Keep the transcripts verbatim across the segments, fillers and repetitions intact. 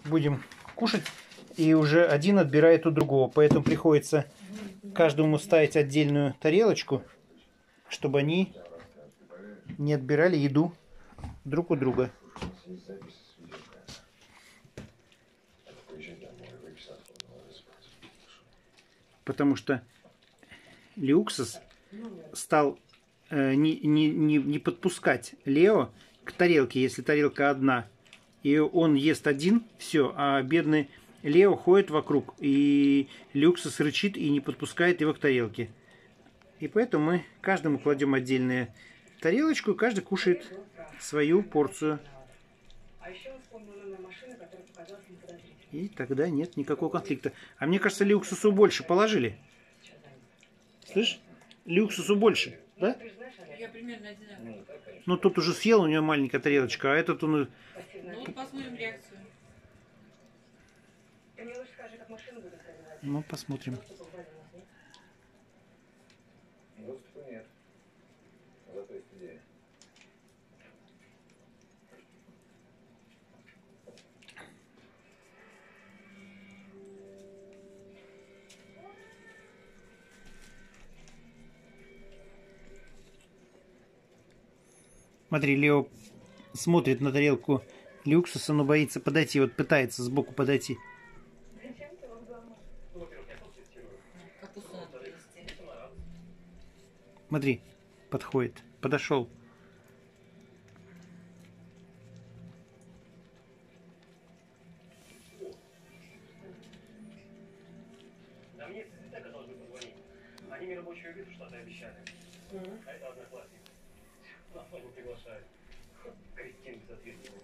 будем кушать, и уже один отбирает у другого. Поэтому приходится каждому ставить отдельную тарелочку, чтобы они не отбирали еду друг у друга. Потому что Люксус стал э, не, не, не, не подпускать Лео к тарелке, если тарелка одна. И он ест один, все, а бедный Лео ходит вокруг, и Люксус рычит и не подпускает его к тарелке. И поэтому мы каждому кладем отдельную тарелочку, и каждый кушает свою порцию. И тогда нет никакого конфликта. А мне кажется, Люксусу больше положили. Слышь? Люксусу больше, да? Я примерно одинаково. Ну, тут уже съел, у него маленькая тарелочка, а этот он... Ну, посмотрим реакцию. Ну, посмотрим. Смотри, Лео смотрит на тарелку Люксуса, но боится подойти. Вот пытается сбоку подойти. Смотри, подходит. Подошел. Да мне с Цветека должны позвонить. Они мне рабочую визу что-то обещали. Mm-hmm. А это одноклассник. На свадьбу приглашают. Кристин безответственный.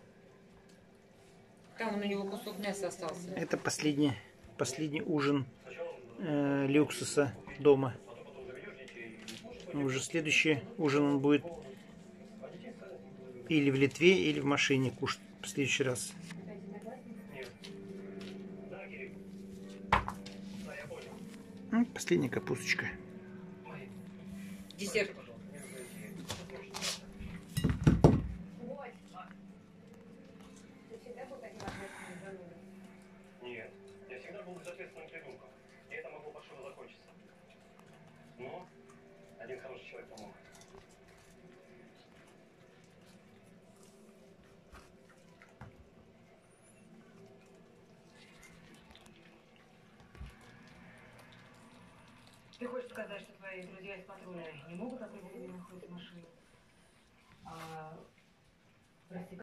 Там у него кусок мяса остался. Это последний, последний ужин э, Люксуса дома. Уже следующий ужин он будет или в Литве, или в машине кушать в следующий раз. Последняя капусточка. Десерт. Нет, я всегда был безответственным придурком. И это могло паршиво закончиться. Но один хороший человек помог. Ты хочешь сказать, что твои друзья из патруля не могут определить, где находится машина? А, прости,